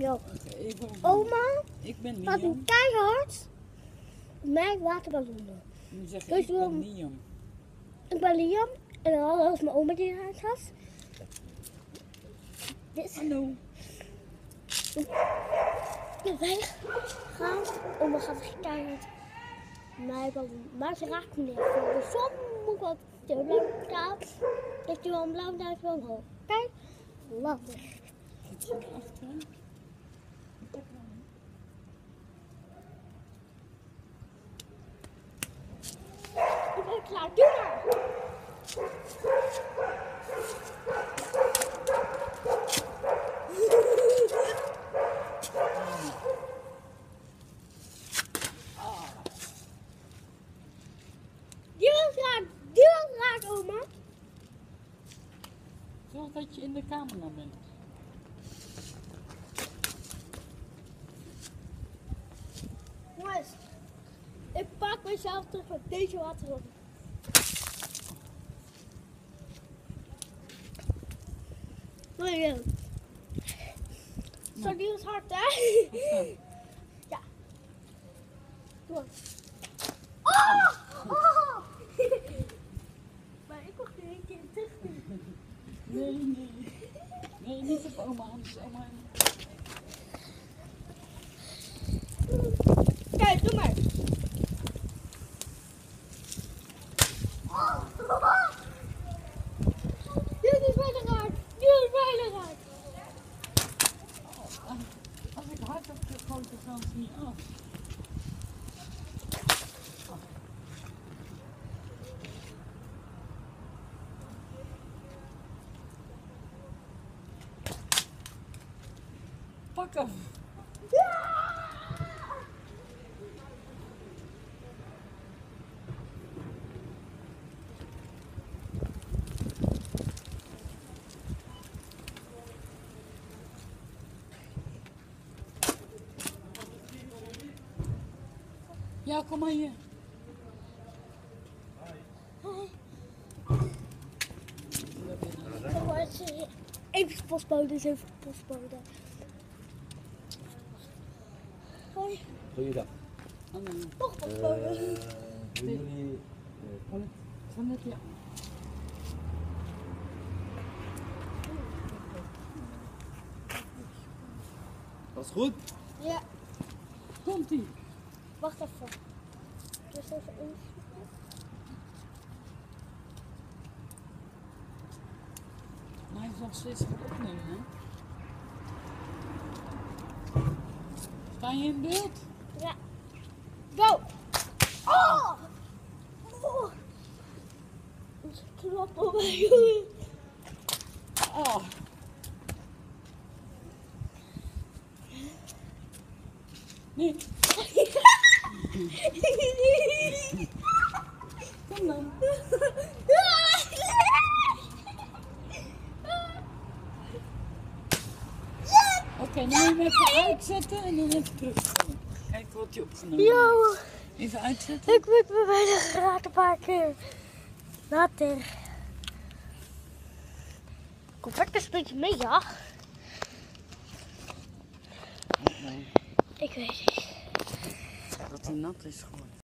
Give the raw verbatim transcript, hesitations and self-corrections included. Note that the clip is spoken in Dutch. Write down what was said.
Ja. Okay, even Oma ik ben had Liam. een keihard mijn waterballonnen. Nu zeg Dus ik, ik we- ben Liam. Ik ben Liam en dan was mijn oma die eruit had. Dit Hallo. is weg gaan. Oma gaat dus keihard mijn ballon. Maar ze raakt me niet. Voor de zon moet ik wat stil blijven staan. Dus die wel blauw duimt wel omhoog. Kijk, landen. Zit je naar achteren? Ik ben klaar, doe maar! Die was raak, die was raak, oma. Zorg dat je in de camera bent. Jongens, ik pak mezelf terug met deze waterballen. William. Zo, die was hard, hè? Ja. Doe maar. Oh! Oh! Maar ik mag er een keer terug. Nee, nee. Nee, niet op oma, anders oma. Kijk, doe maar. Dit is bijna raak. Dit is bijna raak. Als ik hard op de grote kans niet af. Pak hem. Ja, kom maar hier. Dan wordt ze even postbode, is even postbode. Hoi, Goeiedag. Hallo. toch postbode. Eh, Willen jullie... eh, Van het ja. Was het goed? Ja, Komt ie. wacht even. Dus even in. Maar hij is nog steeds aan het opnemen, hè? Sta je in beeld? Ja. Go! Oh! Oh! Dat is knap op mij, jongen. Oh. Nee, kom dan. Oké, okay, nu moet je hem even uitzetten en dan even terugkomen. Kijk, wordt hij opgenomen. Yo, Even uitzetten. ik ben bijna geraakt een paar keer. Later. Kom ik een beetje mee, ja? Nee, Ik weet niet. dat hij nat is geworden.